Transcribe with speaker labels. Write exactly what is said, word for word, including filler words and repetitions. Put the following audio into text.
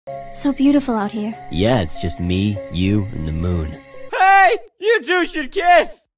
Speaker 1: So beautiful out here.
Speaker 2: Yeah, it's just me, you, and the moon.
Speaker 3: Hey! You two should kiss!